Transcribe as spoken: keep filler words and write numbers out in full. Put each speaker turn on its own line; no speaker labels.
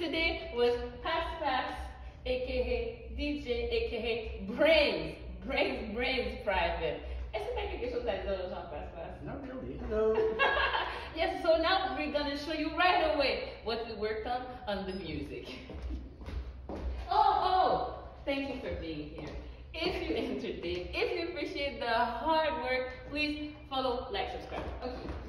today was Pass Pass, aka D J, aka Brains, Brains, Brains Private. Est-ce que tu as quelque chose à dire aux gens, Pass Pass?
Not really. Hello.
Yes, so now we're gonna show you right away what we worked on on the music. Oh, oh, thank you for being here. If you entertained, if you appreciate the hard work, please follow, like, subscribe. Okay.